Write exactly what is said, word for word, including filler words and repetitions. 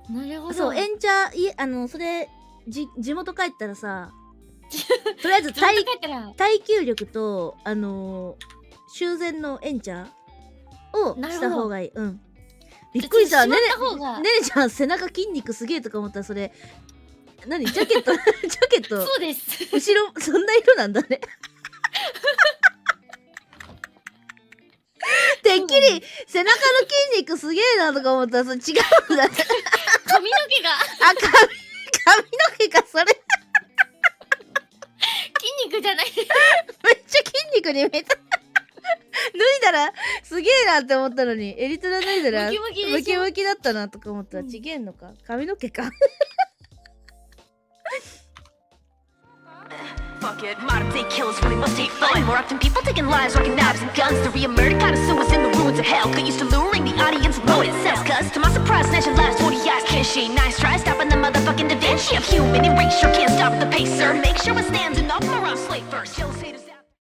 なるほど。 そう、エンチャいあのそれじ地元帰ったらさ、とりあえず耐耐久力とあのー、修繕のエンチャをした方がいい。うん。びっくりした。ねねねねちゃん背中筋肉すげえとか思ったら、それ何ジャケットジャケットそうです。 後ろそんな色なんだね。てっきり背中の筋肉すげえなとか思ったら、それ違うんだね。 髪の毛があ、髪髪の毛かそれ。 筋肉じゃない。 めっちゃ筋肉に見えた。脱いだらすげえなって思ったのに、エリトラ脱いだらムキムキムキムキだったなとか思ったら、ちげえんのか、髪の毛か。 Fuck it, modern day killers really must take fun. More often people taking lives, rocking knives and guns. To be a murder connoisseurs in the ruins of hell. Get used to luring the audience with motive cells. Cause to my surprise, snatching lives, forty eyes, can she? Nice try stopping the motherfucking Da Vinci of human erasure. Can't stop the pacer. Make sure it stands enough for our slave first.